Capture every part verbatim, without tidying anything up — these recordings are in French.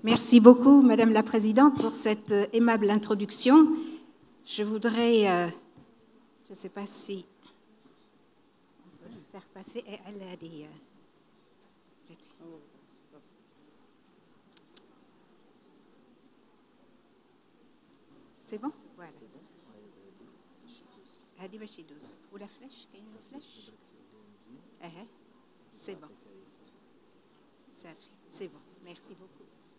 Merci beaucoup, Madame la Présidente, pour cette aimable introduction. Je voudrais, euh, je ne sais pas si on peut le faire passer, elle a des... Euh, c'est bon? Voilà. Ou la flèche? Il y a une flèche? C'est bon. C'est bon. Merci beaucoup.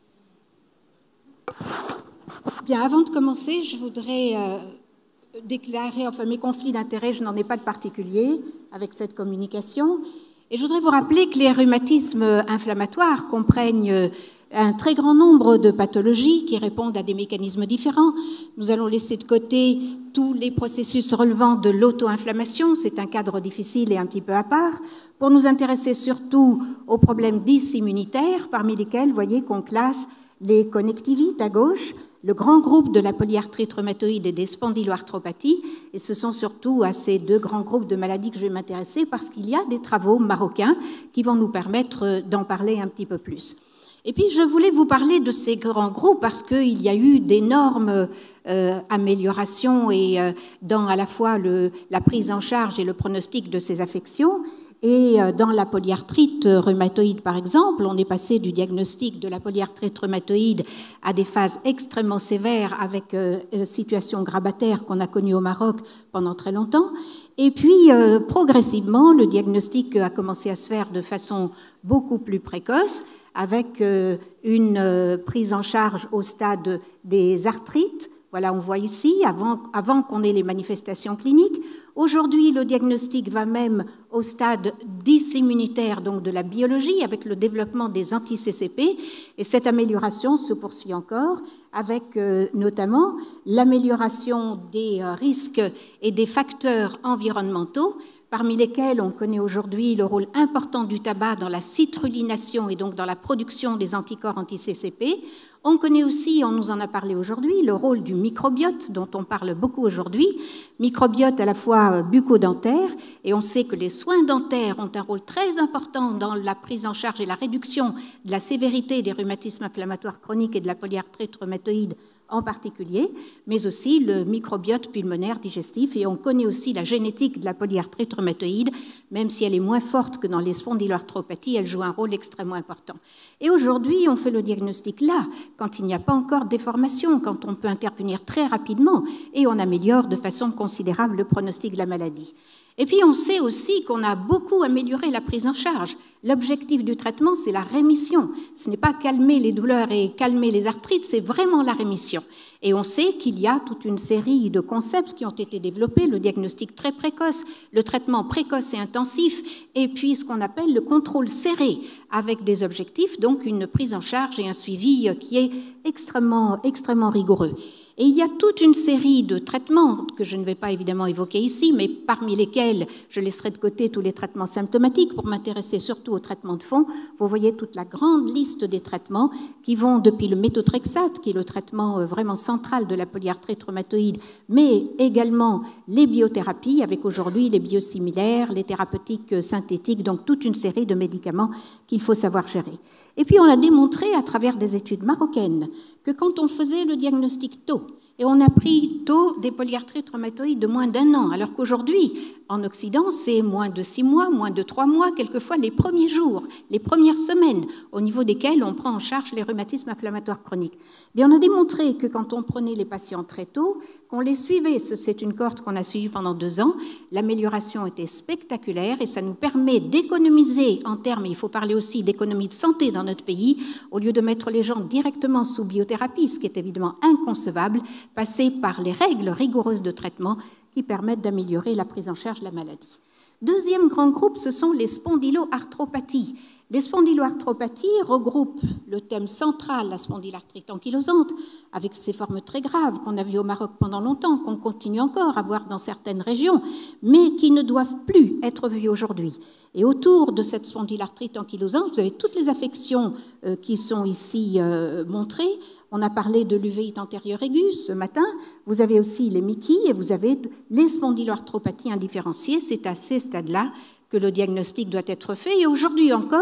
Bien, avant de commencer, je voudrais euh, déclarer, enfin mes conflits d'intérêts, je n'en ai pas de particulier avec cette communication. Et je voudrais vous rappeler que les rhumatismes inflammatoires comprennent un très grand nombre de pathologies qui répondent à des mécanismes différents. Nous allons laisser de côté tous les processus relevant de l'auto-inflammation, c'est un cadre difficile et un petit peu à part, pour nous intéresser surtout aux problèmes dys immunitaires, parmi lesquels, vous voyez qu'on classe les connectivites à gauche, le grand groupe de la polyarthrite rhumatoïde et des spondyloarthropathies, et ce sont surtout à ces deux grands groupes de maladies que je vais m'intéresser parce qu'il y a des travaux marocains qui vont nous permettre d'en parler un petit peu plus. Et puis, je voulais vous parler de ces grands groupes parce qu'il y a eu d'énormes euh, améliorations et, euh, dans à la fois le, la prise en charge et le pronostic de ces affections. Et euh, dans la polyarthrite rhumatoïde, par exemple, on est passé du diagnostic de la polyarthrite rhumatoïde à des phases extrêmement sévères avec euh, situation grabataire qu'on a connue au Maroc pendant très longtemps. Et puis, euh, progressivement, le diagnostic a commencé à se faire de façon beaucoup plus précoce, avec euh, une euh, prise en charge au stade des arthrites. Voilà, on voit ici, avant, avant qu'on ait les manifestations cliniques. Aujourd'hui, le diagnostic va même au stade dys immunitaire, donc de la biologie, avec le développement des anti-C C P. Et cette amélioration se poursuit encore avec euh, notamment l'amélioration des euh, risques et des facteurs environnementaux, parmi lesquels on connaît aujourd'hui le rôle important du tabac dans la citrulination et donc dans la production des anticorps anti-C C P. On connaît aussi, on nous en a parlé aujourd'hui, le rôle du microbiote dont on parle beaucoup aujourd'hui, microbiote à la fois bucco-dentaire, et on sait que les soins dentaires ont un rôle très important dans la prise en charge et la réduction de la sévérité des rhumatismes inflammatoires chroniques et de la polyarthrite rhumatoïde en particulier, mais aussi le microbiote pulmonaire digestif. Et on connaît aussi la génétique de la polyarthrite rhumatoïde, même si elle est moins forte que dans les spondyloarthropathies, elle joue un rôle extrêmement important. Et aujourd'hui, on fait le diagnostic là, quand il n'y a pas encore de déformation, quand on peut intervenir très rapidement, et on améliore de façon considérable le pronostic de la maladie. Et puis, on sait aussi qu'on a beaucoup amélioré la prise en charge. L'objectif du traitement, c'est la rémission. Ce n'est pas calmer les douleurs et calmer les arthrites, c'est vraiment la rémission. Et on sait qu'il y a toute une série de concepts qui ont été développés, le diagnostic très précoce, le traitement précoce et intensif, et puis ce qu'on appelle le contrôle serré, avec des objectifs, donc une prise en charge et un suivi qui est extrêmement, extrêmement rigoureux. Et il y a toute une série de traitements que je ne vais pas évidemment évoquer ici, mais parmi lesquels je laisserai de côté tous les traitements symptomatiques pour m'intéresser surtout aux traitements de fond. Vous voyez toute la grande liste des traitements qui vont depuis le méthotrexate, qui est le traitement vraiment central de la polyarthrite rhumatoïde, mais également les biothérapies, avec aujourd'hui les biosimilaires, les thérapeutiques synthétiques, donc toute une série de médicaments qu'il faut savoir gérer. Et puis on a démontré à travers des études marocaines que quand on faisait le diagnostic tôt, et on a pris tôt des polyarthrites rhumatoïdes de moins d'un an, alors qu'aujourd'hui, en Occident, c'est moins de six mois, moins de trois mois, quelquefois les premiers jours, les premières semaines, au niveau desquelles on prend en charge les rhumatismes inflammatoires chroniques. Bien, on a démontré que quand on prenait les patients très tôt, qu'on les suivait, c'est une cohorte qu'on a suivie pendant deux ans, l'amélioration était spectaculaire et ça nous permet d'économiser en termes, il faut parler aussi d'économie de santé dans notre pays, au lieu de mettre les gens directement sous biothérapie, ce qui est évidemment inconcevable, passer par les règles rigoureuses de traitement qui permettent d'améliorer la prise en charge de la maladie. Deuxième grand groupe, ce sont les spondyloarthropathies. Les spondyloarthropathies regroupent le thème central, la spondylarthrite ankylosante, avec ses formes très graves qu'on a vues au Maroc pendant longtemps, qu'on continue encore à voir dans certaines régions, mais qui ne doivent plus être vues aujourd'hui. Et autour de cette spondylarthrite ankylosante, vous avez toutes les affections euh, qui sont ici euh, montrées. On a parlé de l'uvéite antérieure aiguë ce matin. Vous avez aussi les M I C I et vous avez les spondyloarthropathies indifférenciées. C'est à ces stades-là que le diagnostic doit être fait. Et aujourd'hui encore,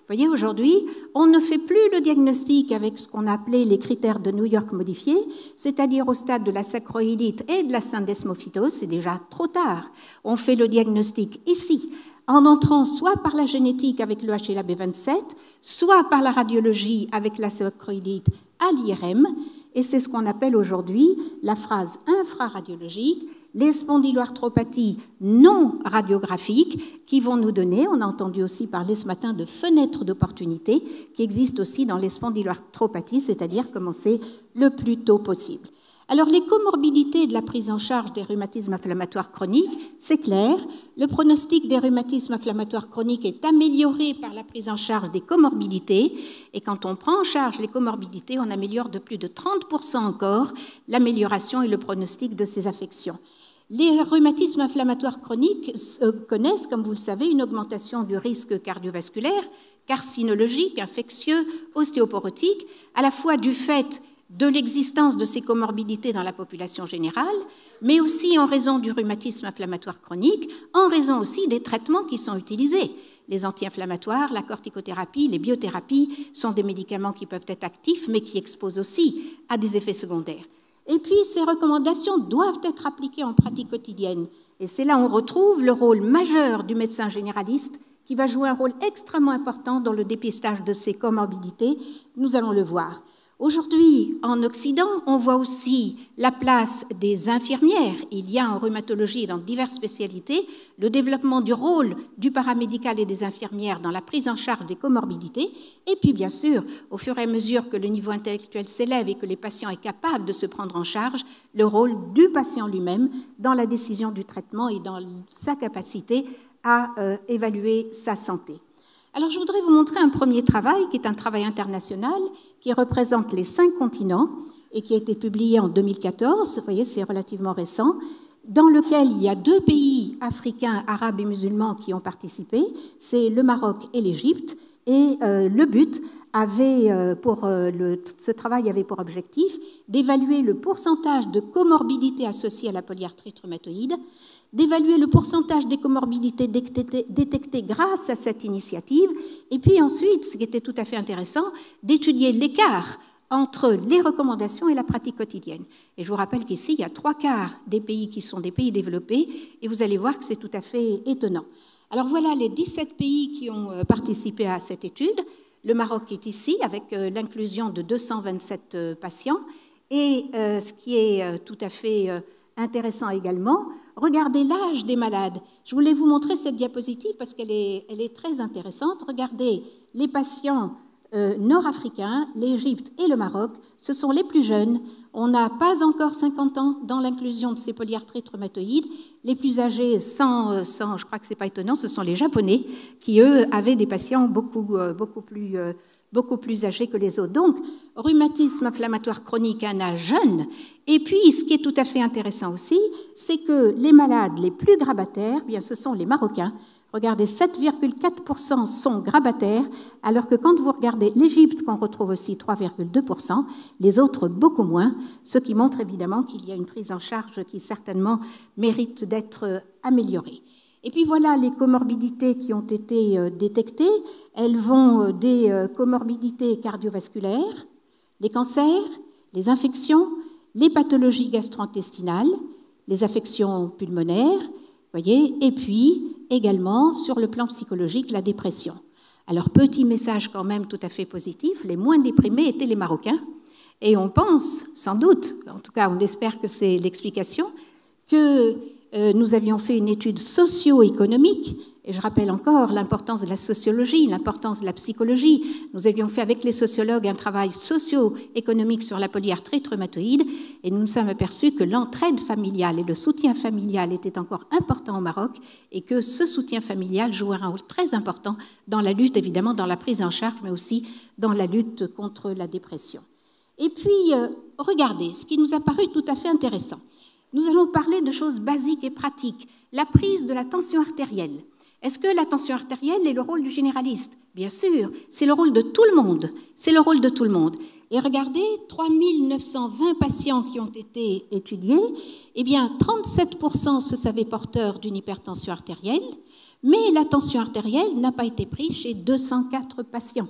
Vous voyez, aujourd'hui, on ne fait plus le diagnostic avec ce qu'on appelait les critères de New York modifiés, c'est-à-dire au stade de la sacroïlite et de la syndesmophytose, c'est déjà trop tard. On fait le diagnostic ici, en entrant soit par la génétique avec le H L A B vingt-sept, soit par la radiologie avec la sacroïlite à l'I R M, et c'est ce qu'on appelle aujourd'hui la phase infraradiologique, les spondyloarthropathies non radiographiques qui vont nous donner, on a entendu aussi parler ce matin de fenêtres d'opportunité qui existent aussi dans les spondyloarthropathies, c'est-à-dire commencer le plus tôt possible. Alors, les comorbidités de la prise en charge des rhumatismes inflammatoires chroniques, c'est clair, le pronostic des rhumatismes inflammatoires chroniques est amélioré par la prise en charge des comorbidités, et quand on prend en charge les comorbidités, on améliore de plus de trente pour cent encore l'amélioration et le pronostic de ces affections. Les rhumatismes inflammatoires chroniques euh, connaissent, comme vous le savez, une augmentation du risque cardiovasculaire, carcinologique, infectieux, ostéoporotique, à la fois du fait de l'existence de ces comorbidités dans la population générale, mais aussi en raison du rhumatisme inflammatoire chronique, en raison aussi des traitements qui sont utilisés. Les anti-inflammatoires, la corticothérapie, les biothérapies sont des médicaments qui peuvent être actifs, mais qui exposent aussi à des effets secondaires. Et puis, ces recommandations doivent être appliquées en pratique quotidienne. Et c'est là où on retrouve le rôle majeur du médecin généraliste qui va jouer un rôle extrêmement important dans le dépistage de ces comorbidités. Nous allons le voir. Aujourd'hui, en Occident, on voit aussi la place des infirmières. Il y a en rhumatologie et dans diverses spécialités le développement du rôle du paramédical et des infirmières dans la prise en charge des comorbidités. Et puis, bien sûr, au fur et à mesure que le niveau intellectuel s'élève et que les patients sont capables de se prendre en charge, le rôle du patient lui-même dans la décision du traitement et dans sa capacité à euh, évaluer sa santé. Alors, je voudrais vous montrer un premier travail, qui est un travail international, qui représente les cinq continents et qui a été publié en deux mille quatorze, vous voyez, c'est relativement récent, dans lequel il y a deux pays africains, arabes et musulmans qui ont participé, c'est le Maroc et l'Égypte, et euh, le but avait euh, pour, euh, le, ce travail avait pour objectif d'évaluer le pourcentage de comorbidités associées à la polyarthrite rhumatoïde, d'évaluer le pourcentage des comorbidités détectées grâce à cette initiative, et puis ensuite, ce qui était tout à fait intéressant, d'étudier l'écart entre les recommandations et la pratique quotidienne. Et je vous rappelle qu'ici, il y a trois quarts des pays qui sont des pays développés, et vous allez voir que c'est tout à fait étonnant. Alors voilà les dix-sept pays qui ont participé à cette étude. Le Maroc est ici, avec l'inclusion de deux cent vingt-sept patients, et euh, ce qui est euh, tout à fait euh, intéressant également, regardez l'âge des malades. Je voulais vous montrer cette diapositive parce qu'elle est, elle est très intéressante. Regardez les patients euh, nord-africains, l'Égypte et le Maroc, ce sont les plus jeunes. On n'a pas encore cinquante ans dans l'inclusion de ces polyarthrites rhumatoïdes. Les plus âgés, sans, sans, je crois que ce n'est pas étonnant, ce sont les Japonais qui, eux, avaient des patients beaucoup, euh, beaucoup plus... Euh, beaucoup plus âgés que les autres. Donc, rhumatisme inflammatoire chronique à un âge jeune. Et puis, ce qui est tout à fait intéressant aussi, c'est que les malades les plus grabataires, eh bien, ce sont les Marocains. Regardez, sept virgule quatre pour cent sont grabataires, alors que quand vous regardez l'Égypte, qu'on retrouve aussi trois virgule deux pour cent, les autres beaucoup moins, ce qui montre évidemment qu'il y a une prise en charge qui certainement mérite d'être améliorée. Et puis voilà les comorbidités qui ont été euh, détectées. Elles vont euh, des euh, comorbidités cardiovasculaires, les cancers, les infections, les pathologies gastro-intestinales, les affections pulmonaires, voyez, et puis également sur le plan psychologique, la dépression. Alors petit message quand même tout à fait positif, les moins déprimés étaient les Marocains, et on pense sans doute, en tout cas on espère que c'est l'explication, que Euh, nous avions fait une étude socio-économique, et je rappelle encore l'importance de la sociologie, l'importance de la psychologie. Nous avions fait avec les sociologues un travail socio-économique sur la polyarthrite rhumatoïde, et nous nous sommes aperçus que l'entraide familiale et le soutien familial étaient encore importants au Maroc, et que ce soutien familial jouait un rôle très important dans la lutte, évidemment, dans la prise en charge, mais aussi dans la lutte contre la dépression. Et puis, euh, regardez, ce qui nous a paru tout à fait intéressant. Nous allons parler de choses basiques et pratiques. La prise de la tension artérielle. Est-ce que la tension artérielle est le rôle du généraliste? Bien sûr, c'est le rôle de tout le monde. C'est le rôle de tout le monde. Et regardez, trois mille neuf cent vingt patients qui ont été étudiés, eh bien, trente-sept pour cent se savaient porteurs d'une hypertension artérielle, Mais la tension artérielle n'a pas été prise chez deux cent quatre patients.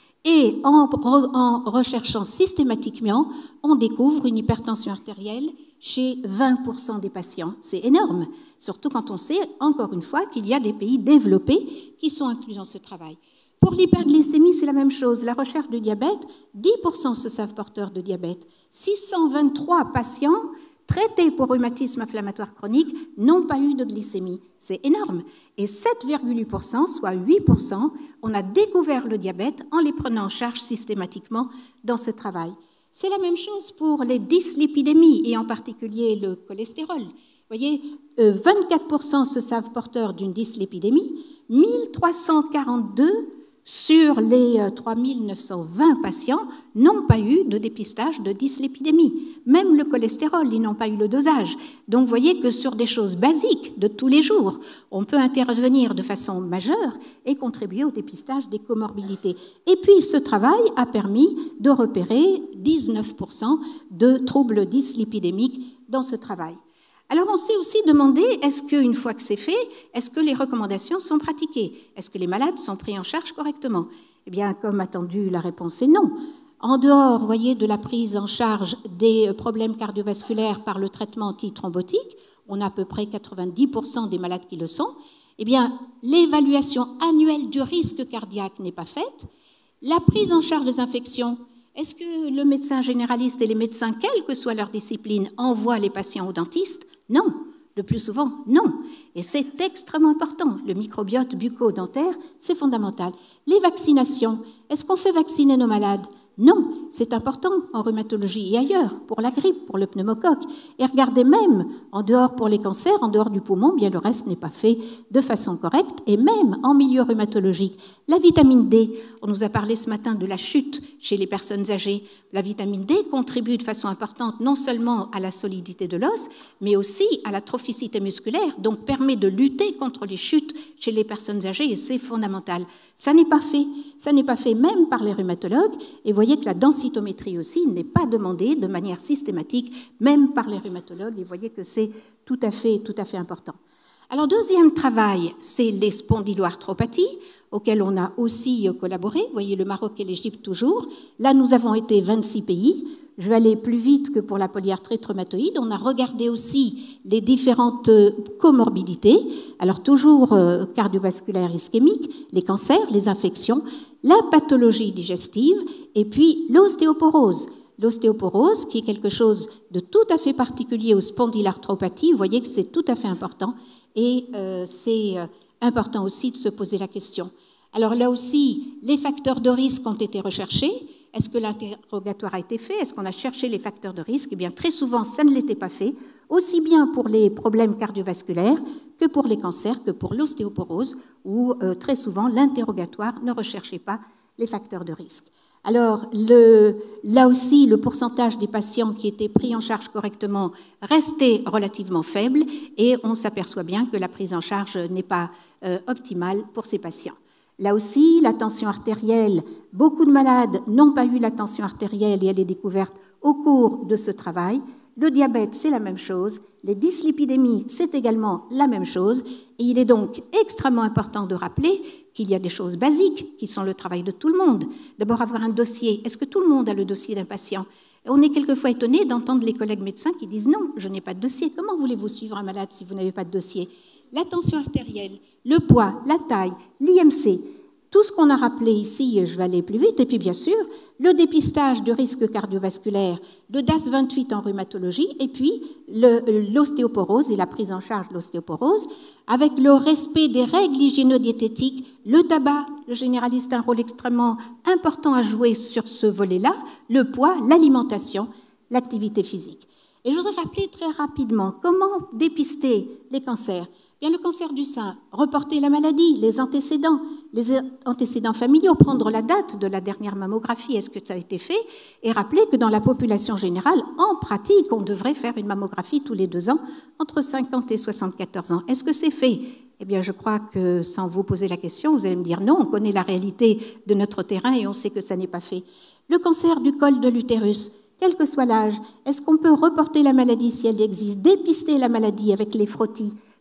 Et en, en recherchant systématiquement, on découvre une hypertension artérielle chez vingt pour cent des patients. C'est énorme, surtout quand on sait, encore une fois, qu'il y a des pays développés qui sont inclus dans ce travail. Pour l'hyperglycémie, c'est la même chose. La recherche de diabète, dix pour cent se savent porteurs de diabète. six cent vingt-trois patients traités pour rhumatisme inflammatoire chronique n'ont pas eu de glycémie. C'est énorme. Et sept virgule huit pour cent, soit huit pour cent, on a découvert le diabète en les prenant en charge systématiquement dans ce travail. C'est la même chose pour les dyslipidémies, et en particulier le cholestérol. Vous voyez, vingt-quatre pour cent se savent porteurs d'une dyslipidémie, mille trois cent quarante-deux sur les trois mille neuf cent vingt patients n'ont pas eu de dépistage de dyslipidémie. Même le cholestérol, ils n'ont pas eu le dosage. Donc, vous voyez que sur des choses basiques de tous les jours, on peut intervenir de façon majeure et contribuer au dépistage des comorbidités. Et puis, ce travail a permis de repérer dix-neuf pour cent de troubles dyslipidémiques dans ce travail. Alors, on s'est aussi demandé, est-ce qu'une fois que c'est fait, est-ce que les recommandations sont pratiquées? Est-ce que les malades sont pris en charge correctement? Eh bien, comme attendu, la réponse est non. En dehors, vous voyez, de la prise en charge des problèmes cardiovasculaires par le traitement antithrombotique, on a à peu près quatre-vingt-dix pour cent des malades qui le sont, eh bien, l'évaluation annuelle du risque cardiaque n'est pas faite. La prise en charge des infections, est-ce que le médecin généraliste et les médecins, quelle que soit leur discipline, envoient les patients au dentiste? Non, le plus souvent, non. Et c'est extrêmement important. Le microbiote bucco-dentaire, c'est fondamental. Les vaccinations, est-ce qu'on fait vacciner nos malades? Non, c'est important en rhumatologie et ailleurs, pour la grippe, pour le pneumocoque. Et regardez même, en dehors pour les cancers, en dehors du poumon, bien le reste n'est pas fait de façon correcte. Et même en milieu rhumatologique, la vitamine D, on nous a parlé ce matin de la chute chez les personnes âgées. La vitamine D contribue de façon importante non seulement à la solidité de l'os, mais aussi à la trophicité musculaire, donc permet de lutter contre les chutes chez les personnes âgées, et c'est fondamental. Ça n'est pas fait, ça n'est pas fait même par les rhumatologues, et vous voyez que la densitométrie aussi n'est pas demandée de manière systématique, même par les rhumatologues, et vous voyez que c'est tout à fait, tout à fait important. Alors, deuxième travail, c'est les spondyloarthropathies, auxquelles on a aussi collaboré. Vous voyez le Maroc et l'Égypte toujours. Là, nous avons été vingt-six pays. Je vais aller plus vite que pour la polyarthrite rhumatoïde. On a regardé aussi les différentes comorbidités. Alors, toujours euh, cardiovasculaire ischémique, les cancers, les infections, la pathologie digestive et puis l'ostéoporose. L'ostéoporose, qui est quelque chose de tout à fait particulier aux spondylarthropathies, vous voyez que c'est tout à fait important. Et euh, c'est euh, important aussi de se poser la question. Alors là aussi, les facteurs de risque ont été recherchés. Est-ce que l'interrogatoire a été fait? Est-ce qu'on a cherché les facteurs de risque? Eh bien, très souvent, ça ne l'était pas fait, aussi bien pour les problèmes cardiovasculaires que pour les cancers, que pour l'ostéoporose, où euh, très souvent, l'interrogatoire ne recherchait pas les facteurs de risque. Alors, le, là aussi, le pourcentage des patients qui étaient pris en charge correctement restait relativement faible, et on s'aperçoit bien que la prise en charge n'est pas euh, optimale pour ces patients. Là aussi, la tension artérielle, beaucoup de malades n'ont pas eu la tension artérielle et elle est découverte au cours de ce travail. Le diabète, c'est la même chose. Les dyslipidémies, c'est également la même chose. Et il est donc extrêmement important de rappeler qu'il y a des choses basiques qui sont le travail de tout le monde. D'abord, avoir un dossier. Est-ce que tout le monde a le dossier d'un patient? On est quelquefois étonné d'entendre les collègues médecins qui disent « Non, je n'ai pas de dossier. Comment voulez-vous suivre un malade si vous n'avez pas de dossier ?» La tension artérielle, le poids, la taille, l'I M C, tout ce qu'on a rappelé ici, je vais aller plus vite, et puis bien sûr, le dépistage de risques cardiovasculaires, le D A S vingt-huit en rhumatologie, et puis l'ostéoporose et la prise en charge de l'ostéoporose, avec le respect des règles hygiéno-diététiques, le tabac, le généraliste a un rôle extrêmement important à jouer sur ce volet-là, le poids, l'alimentation, l'activité physique. Et je voudrais rappeler très rapidement comment dépister les cancers. Bien, le cancer du sein, reporter la maladie, les antécédents, les antécédents familiaux, prendre la date de la dernière mammographie, est-ce que ça a été fait? Et rappeler que dans la population générale, en pratique, on devrait faire une mammographie tous les deux ans, entre cinquante et soixante-quatorze ans. Est-ce que c'est fait? Eh bien, je crois que sans vous poser la question, vous allez me dire non, on connaît la réalité de notre terrain et on sait que ça n'est pas fait. Le cancer du col de l'utérus, quel que soit l'âge, est-ce qu'on peut reporter la maladie si elle existe, dépister la maladie avec les frottis,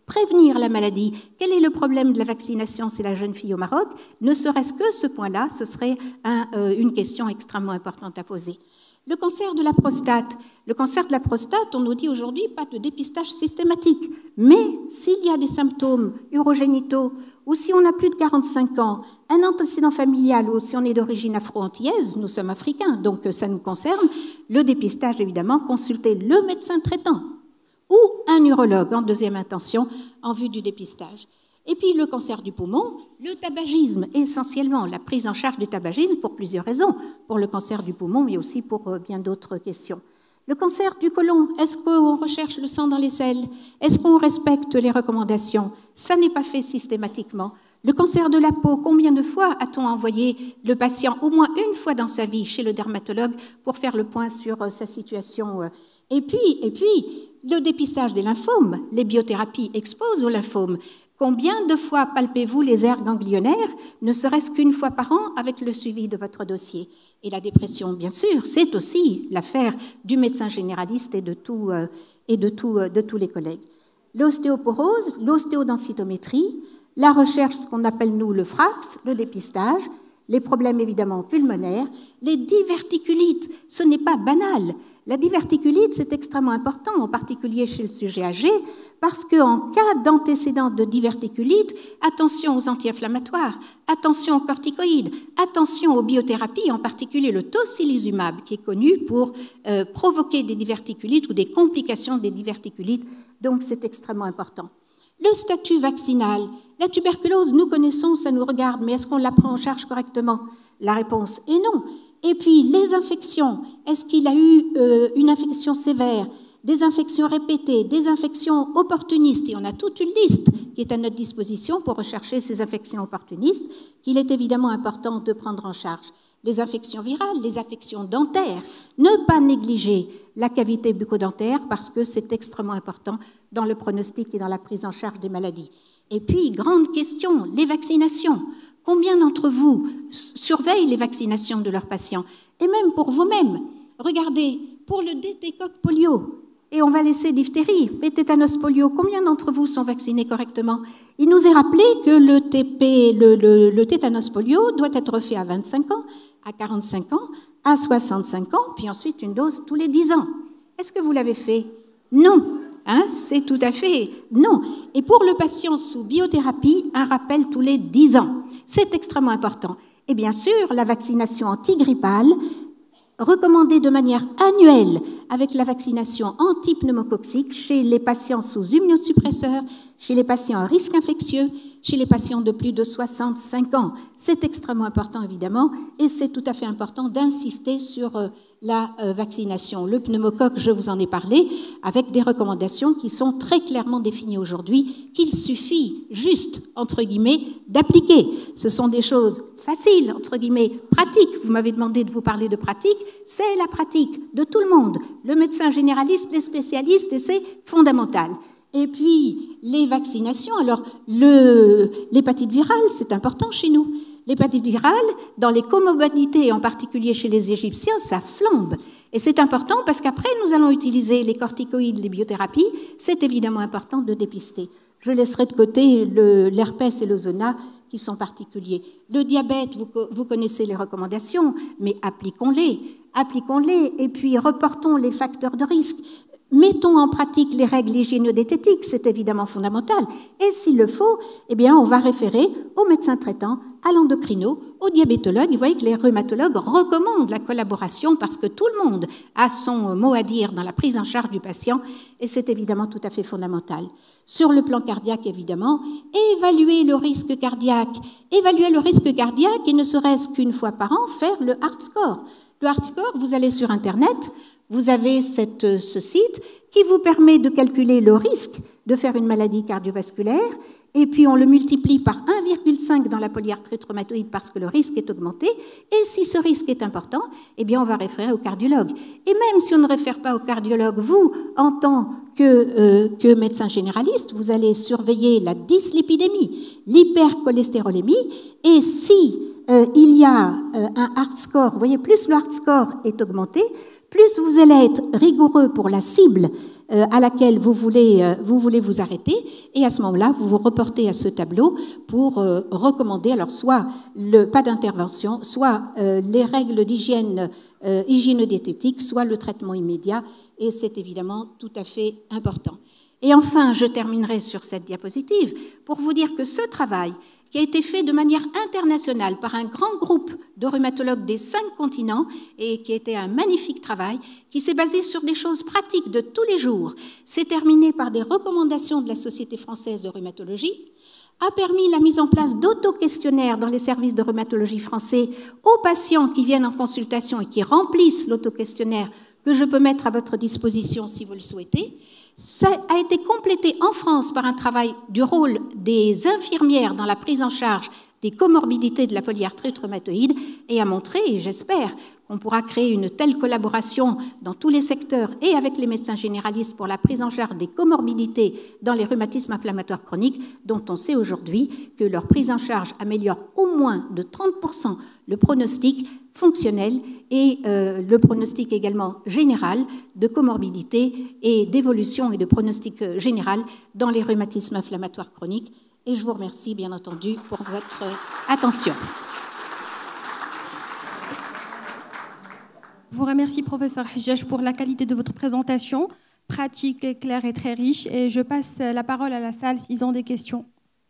prévenir la maladie. Quel est le problème de la vaccination chez la jeune fille au Maroc? Ne serait-ce que ce point-là, ce serait un, euh, une question extrêmement importante à poser. Le cancer de la prostate. Le cancer de la prostate, on nous dit aujourd'hui pas de dépistage systématique. Mais s'il y a des symptômes urogénitaux, ou si on a plus de quarante-cinq ans, un antécédent familial, ou si on est d'origine afro-antillaise, nous sommes africains, donc ça nous concerne, le dépistage, évidemment, consulter le médecin traitant ou un urologue en deuxième intention en vue du dépistage. Et puis le cancer du poumon, le tabagisme, essentiellement la prise en charge du tabagisme pour plusieurs raisons, pour le cancer du poumon, mais aussi pour bien d'autres questions. Le cancer du côlon, est-ce qu'on recherche le sang dans les selles? Est-ce qu'on respecte les recommandations? Ça n'est pas fait systématiquement. Le cancer de la peau, combien de fois a-t-on envoyé le patient, au moins une fois dans sa vie, chez le dermatologue pour faire le point sur sa situation? Et puis, et puis le dépistage des lymphomes, les biothérapies exposent aux lymphomes. Combien de fois palpez-vous les aires ganglionnaires, ne serait-ce qu'une fois par an, avec le suivi de votre dossier? Et la dépression, bien sûr, c'est aussi l'affaire du médecin généraliste et de, tout, euh, et de, tout, euh, de tous les collègues. L'ostéoporose, l'ostéodensitométrie, la recherche, ce qu'on appelle nous le FRAX, le dépistage, les problèmes évidemment pulmonaires, les diverticulites, ce n'est pas banal. La diverticulite, c'est extrêmement important, en particulier chez le sujet âgé, parce qu'en cas d'antécédent de diverticulite, attention aux anti-inflammatoires, attention aux corticoïdes, attention aux biothérapies, en particulier le tocilizumab, qui est connu pour euh, provoquer des diverticulites ou des complications des diverticulites, donc c'est extrêmement important. Le statut vaccinal, la tuberculose, nous connaissons, ça nous regarde, mais est-ce qu'on la prend en charge correctement? La réponse est non. Et puis, les infections, est-ce qu'il a eu euh, une infection sévère, des infections répétées, des infections opportunistes? Et on a toute une liste qui est à notre disposition pour rechercher ces infections opportunistes, qu'il est évidemment important de prendre en charge. Les infections virales, les infections dentaires, ne pas négliger la cavité bucco-dentaire parce que c'est extrêmement important dans le pronostic et dans la prise en charge des maladies. Et puis, grande question, les vaccinations. Combien d'entre vous surveillent les vaccinations de leurs patients? Et même pour vous-même, regardez, pour le DT-coq polio, et on va laisser diphtérie, mais tétanos polio, combien d'entre vous sont vaccinés correctement? Il nous est rappelé que le, T P, le, le, le tétanos polio doit être fait à vingt-cinq ans, à quarante-cinq ans, à soixante-cinq ans, puis ensuite une dose tous les dix ans. Est-ce que vous l'avez fait? Non. Hein, c'est tout à fait non. Et pour le patient sous biothérapie, un rappel tous les dix ans. C'est extrêmement important. Et bien sûr, la vaccination antigrippale, recommandée de manière annuelle avec la vaccination antipneumococcique chez les patients sous immunosuppresseurs, chez les patients à risque infectieux, chez les patients de plus de soixante-cinq ans. C'est extrêmement important, évidemment, et c'est tout à fait important d'insister sur euh, la euh, vaccination. Le pneumocoque, je vous en ai parlé, avec des recommandations qui sont très clairement définies aujourd'hui, qu'il suffit juste, entre guillemets, d'appliquer. Ce sont des choses faciles, entre guillemets, pratiques. Vous m'avez demandé de vous parler de pratique. C'est la pratique de tout le monde, le médecin généraliste, les spécialistes, et c'est fondamental. Et puis, les vaccinations. Alors, l'hépatite virale, c'est important chez nous. L'hépatite virale, dans les comorbidités, en particulier chez les Égyptiens, ça flambe. Et c'est important parce qu'après, nous allons utiliser les corticoïdes, les biothérapies. C'est évidemment important de dépister. Je laisserai de côté l'herpès et le zona qui sont particuliers. Le diabète, vous, vous connaissez les recommandations, mais appliquons-les. Appliquons-les et puis reportons les facteurs de risque. Mettons en pratique les règles hygiéno-diététiques, c'est évidemment fondamental. Et s'il le faut, eh bien, on va référer au médecin traitant, à l'endocrino, au diabétologue. Vous voyez que les rhumatologues recommandent la collaboration parce que tout le monde a son mot à dire dans la prise en charge du patient et c'est évidemment tout à fait fondamental. Sur le plan cardiaque, évidemment, évaluer le risque cardiaque. Évaluer le risque cardiaque et ne serait-ce qu'une fois par an, faire le Heart Score. Le Heart Score, vous allez sur Internet, vous avez cette, ce site qui vous permet de calculer le risque de faire une maladie cardiovasculaire et puis on le multiplie par un virgule cinq dans la polyarthrite rhumatoïde parce que le risque est augmenté et si ce risque est important, eh bien on va référer au cardiologue. Et même si on ne réfère pas au cardiologue, vous, en tant que, euh, que médecin généraliste, vous allez surveiller la dyslipidémie, l'hypercholestérolémie et si euh, il y a euh, un Heart Score, vous voyez, plus le Heart Score est augmenté, plus vous allez être rigoureux pour la cible euh, à laquelle vous voulez, euh, vous voulez vous arrêter, et à ce moment-là, vous vous reportez à ce tableau pour euh, recommander alors soit le pas d'intervention, soit euh, les règles d'hygiène euh, hygiéno-diététique, soit le traitement immédiat, et c'est évidemment tout à fait important. Et enfin, je terminerai sur cette diapositive pour vous dire que ce travail, qui a été fait de manière internationale par un grand groupe de rhumatologues des cinq continents et qui était un magnifique travail, qui s'est basé sur des choses pratiques de tous les jours, s'est terminé par des recommandations de la Société française de rhumatologie, a permis la mise en place d'auto-questionnaires dans les services de rhumatologie français aux patients qui viennent en consultation et qui remplissent l'auto-questionnaire que je peux mettre à votre disposition si vous le souhaitez. Ça a été complété en France par un travail du rôle des infirmières dans la prise en charge des comorbidités de la polyarthrite rhumatoïde et a montré, et j'espère qu'on pourra créer une telle collaboration dans tous les secteurs et avec les médecins généralistes pour la prise en charge des comorbidités dans les rhumatismes inflammatoires chroniques, dont on sait aujourd'hui que leur prise en charge améliore au moins de trente pour cent le pronostic fonctionnel et euh, le pronostic également général de comorbidité et d'évolution et de pronostic général dans les rhumatismes inflammatoires chroniques. Et je vous remercie bien entendu pour votre attention. Je vous remercie, professeur Hajjaj, pour la qualité de votre présentation, pratique, claire et très riche. Et je passe la parole à la salle s'ils ont des questions.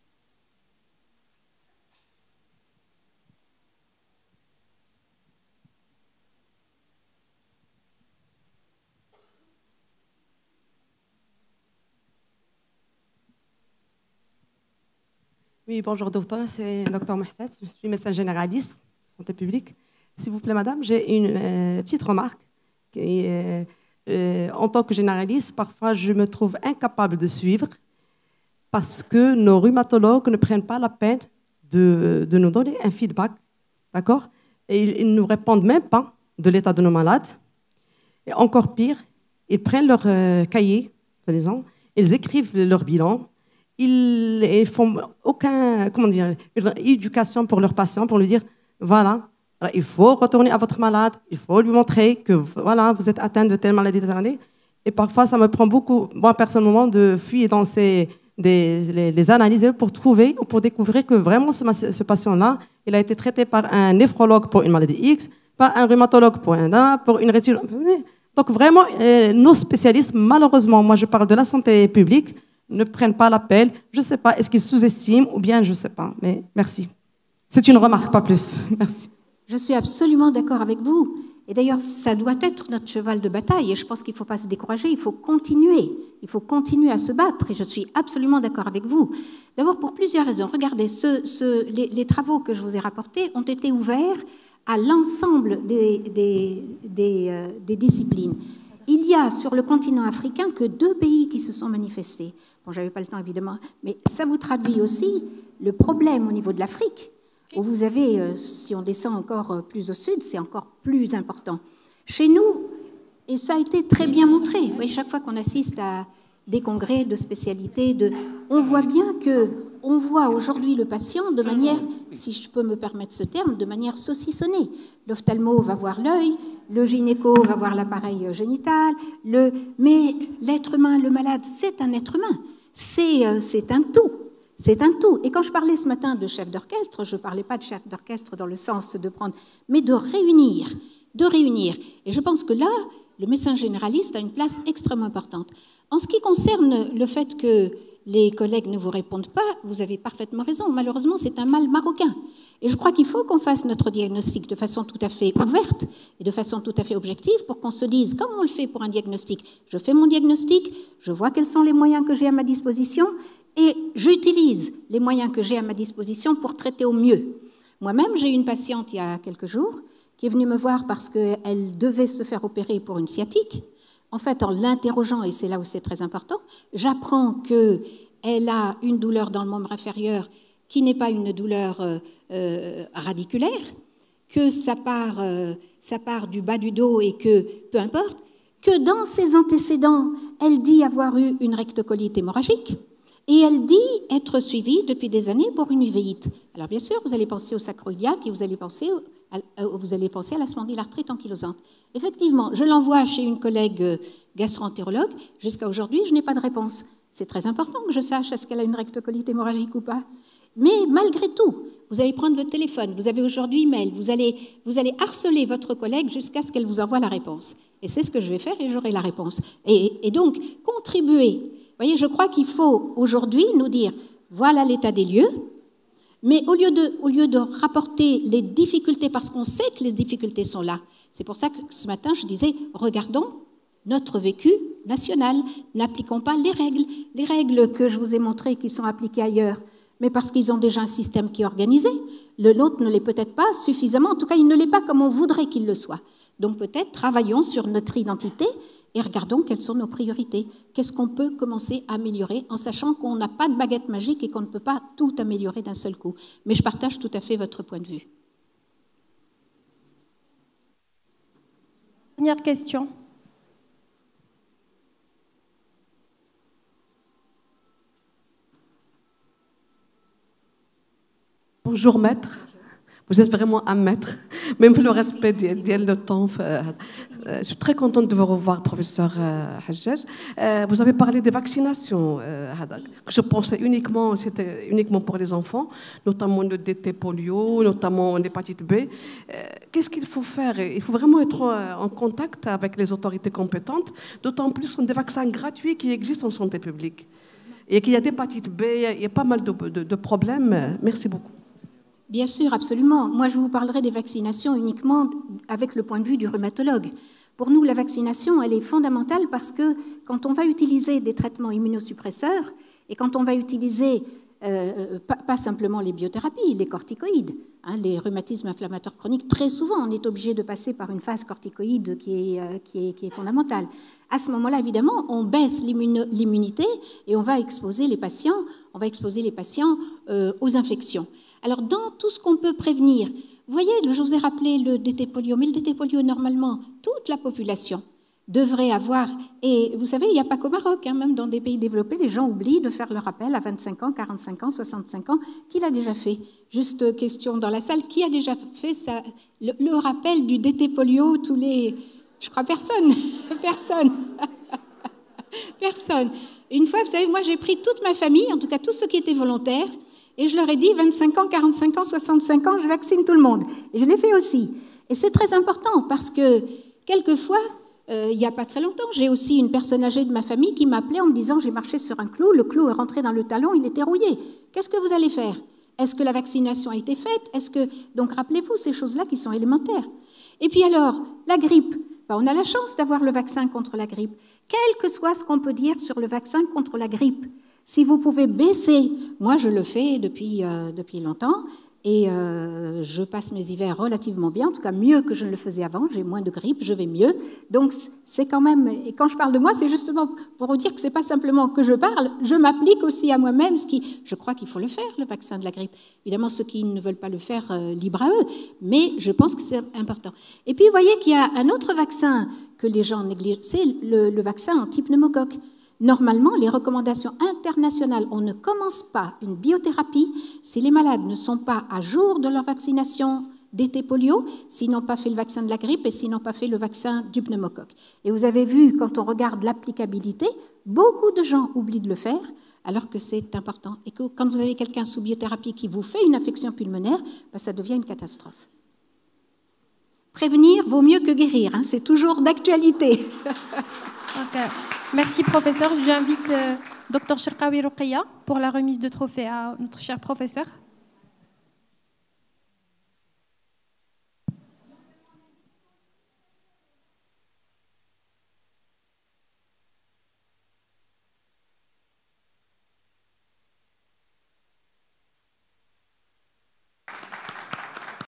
Oui, bonjour docteur, c'est docteur Mahsat, je suis médecin généraliste, santé publique. S'il vous plaît, madame, j'ai une euh, petite remarque. Qui, euh, euh, en tant que généraliste, parfois, je me trouve incapable de suivre parce que nos rhumatologues ne prennent pas la peine de, de nous donner un feedback, d'accord? Et ils, ils ne nous répondent même pas de l'état de nos malades. Et encore pire, ils prennent leur euh, cahier, disons, ils écrivent leur bilan. Ils ne font aucune comment dire, éducation pour leurs patients, pour lui dire, voilà, il faut retourner à votre malade, il faut lui montrer que voilà, vous êtes atteint de telle maladie. Et parfois, ça me prend beaucoup, moi personnellement, de fuir dans ces, des, les, les analyses pour trouver, pour découvrir que vraiment ce, ce patient-là, il a été traité par un néphrologue pour une maladie X, par un rhumatologue pour un A, pour une rétine. Donc vraiment, euh, nos spécialistes, malheureusement, moi je parle de la santé publique, ne prennent pas l'appel. Je ne sais pas, est-ce qu'ils sous-estiment ou bien je ne sais pas. Mais merci. C'est une remarque, pas plus. Merci. Je suis absolument d'accord avec vous. Et d'ailleurs, ça doit être notre cheval de bataille. Et je pense qu'il ne faut pas se décourager. Il faut continuer. Il faut continuer à se battre. Et je suis absolument d'accord avec vous. D'abord, pour plusieurs raisons. Regardez, ce, ce, les, les travaux que je vous ai rapportés ont été ouverts à l'ensemble des, des, des, euh, des disciplines. Il y a sur le continent africain que deux pays qui se sont manifestés. Bon, je n'avais pas le temps, évidemment, mais ça vous traduit aussi le problème au niveau de l'Afrique, où vous avez, euh, si on descend encore euh, plus au sud, c'est encore plus important. Chez nous, et ça a été très bien montré, vous voyez, chaque fois qu'on assiste à des congrès de spécialités, de, on voit bien que on voit aujourd'hui le patient de manière, si je peux me permettre ce terme, de manière saucissonnée. L'ophtalmo va voir l'œil, le gynéco va voir l'appareil génital, le... mais l'être humain, le malade, c'est un être humain. C'est euh, c'est un tout. C'est un tout. Et quand je parlais ce matin de chef d'orchestre, je ne parlais pas de chef d'orchestre dans le sens de prendre, mais de réunir, de réunir. Et je pense que là, le médecin généraliste a une place extrêmement importante. En ce qui concerne le fait que les collègues ne vous répondent pas, vous avez parfaitement raison. Malheureusement, c'est un mal marocain. Et je crois qu'il faut qu'on fasse notre diagnostic de façon tout à fait ouverte et de façon tout à fait objective pour qu'on se dise, comme on le fait pour un diagnostic, je fais mon diagnostic, je vois quels sont les moyens que j'ai à ma disposition et j'utilise les moyens que j'ai à ma disposition pour traiter au mieux. Moi-même, j'ai eu une patiente il y a quelques jours qui est venue me voir parce qu'elle devait se faire opérer pour une sciatique. En fait, en l'interrogeant, et c'est là où c'est très important, j'apprends qu'elle a une douleur dans le membre inférieur qui n'est pas une douleur euh, euh, radiculaire, que ça part, euh, ça part du bas du dos et que, peu importe, que dans ses antécédents, elle dit avoir eu une rectocolite hémorragique et elle dit être suivie depuis des années pour une uvéite. Alors bien sûr, vous allez penser au sacroiliac et vous allez penser vous allez penser à la spondylarthrite ankylosante. Effectivement, je l'envoie chez une collègue gastro-entérologue. Jusqu'à aujourd'hui, je n'ai pas de réponse. C'est très important que je sache est-ce qu'elle a une rectocolite hémorragique ou pas. Mais malgré tout, vous allez prendre votre téléphone, vous avez aujourd'hui email, vous allez, vous allez harceler votre collègue jusqu'à ce qu'elle vous envoie la réponse. Et c'est ce que je vais faire et j'aurai la réponse. Et, et donc, contribuer. Vous voyez, je crois qu'il faut aujourd'hui nous dire, voilà l'état des lieux, mais au lieu de, au lieu de rapporter les difficultés, parce qu'on sait que les difficultés sont là, c'est pour ça que ce matin, je disais, regardons notre vécu national, n'appliquons pas les règles, les règles que je vous ai montrées qui sont appliquées ailleurs, mais parce qu'ils ont déjà un système qui est organisé. Le nôtre ne l'est peut-être pas suffisamment, en tout cas, il ne l'est pas comme on voudrait qu'il le soit. Donc peut-être travaillons sur notre identité et regardons quelles sont nos priorités. Qu'est-ce qu'on peut commencer à améliorer en sachant qu'on n'a pas de baguette magique et qu'on ne peut pas tout améliorer d'un seul coup. Mais je partage tout à fait votre point de vue. Dernière question. Bonjour maître, vous êtes vraiment un maître, même pour le respect du temps. Je suis très contente de vous revoir, professeur Hajjaj. Vous avez parlé des vaccinations, je pensais uniquement, c'était uniquement pour les enfants, notamment le D T polio, notamment l'hépatite B. Qu'est-ce qu'il faut faire? Il faut vraiment être en contact avec les autorités compétentes, d'autant plus que ce sont des vaccins gratuits qui existent en santé publique. Et qu'il y a l'hépatite B, il y a pas mal de, de, de problèmes. Merci beaucoup. Bien sûr, absolument. Moi, je vous parlerai des vaccinations uniquement avec le point de vue du rhumatologue. Pour nous, la vaccination, elle est fondamentale parce que quand on va utiliser des traitements immunosuppresseurs et quand on va utiliser euh, pas, pas simplement les biothérapies, les corticoïdes, hein, les rhumatismes inflammatoires chroniques, très souvent, on est obligé de passer par une phase corticoïde qui est, euh, qui est, qui est fondamentale. À ce moment-là, évidemment, on baisse l'immunité et on va exposer les patients, on va exposer les patients euh, aux infections. Alors, dans tout ce qu'on peut prévenir, vous voyez, je vous ai rappelé le D T polio, mais le D T polio, normalement, toute la population devrait avoir, et vous savez, il n'y a pas qu'au Maroc, hein, même dans des pays développés, les gens oublient de faire le rappel à vingt-cinq ans, quarante-cinq ans, soixante-cinq ans. Qui l'a déjà fait? Juste question dans la salle, qui a déjà fait ça, le, le rappel du D T polio, tous les... Je crois personne, personne, personne. Une fois, vous savez, moi j'ai pris toute ma famille, en tout cas tous ceux qui étaient volontaires, et je leur ai dit, vingt-cinq ans, quarante-cinq ans, soixante-cinq ans, je vaccine tout le monde. Et je l'ai fait aussi. Et c'est très important parce que, quelquefois, euh, il n'y a pas très longtemps, j'ai aussi une personne âgée de ma famille qui m'appelait en me disant, j'ai marché sur un clou, le clou est rentré dans le talon, il était rouillé. Qu'est-ce que vous allez faire? Est-ce que la vaccination a été faite? Est-ce que... Donc, rappelez-vous ces choses-là qui sont élémentaires. Et puis alors, la grippe. Ben, on a la chance d'avoir le vaccin contre la grippe. Quel que soit ce qu'on peut dire sur le vaccin contre la grippe, si vous pouvez baisser, moi je le fais depuis, euh, depuis longtemps, et euh, je passe mes hivers relativement bien, en tout cas mieux que je ne le faisais avant, j'ai moins de grippe, je vais mieux. Donc c'est quand même, et quand je parle de moi, c'est justement pour vous dire que ce n'est pas simplement que je parle, je m'applique aussi à moi-même, ce qui, je crois qu'il faut le faire, le vaccin de la grippe. Évidemment, ceux qui ne veulent pas le faire, euh, libre à eux, mais je pense que c'est important. Et puis vous voyez qu'il y a un autre vaccin que les gens négligent, c'est le, le vaccin anti-pneumocoque. Normalement, les recommandations internationales, on ne commence pas une biothérapie si les malades ne sont pas à jour de leur vaccination D T polio, s'ils n'ont pas fait le vaccin de la grippe et s'ils n'ont pas fait le vaccin du pneumocoque. Et vous avez vu, quand on regarde l'applicabilité, beaucoup de gens oublient de le faire, alors que c'est important. Et que quand vous avez quelqu'un sous biothérapie qui vous fait une infection pulmonaire, ben ça devient une catastrophe. Prévenir vaut mieux que guérir, hein, c'est toujours d'actualité. Okay. Merci, professeur. J'invite euh, docteur Cherkaoui Roukaya pour la remise de trophée à notre cher professeur.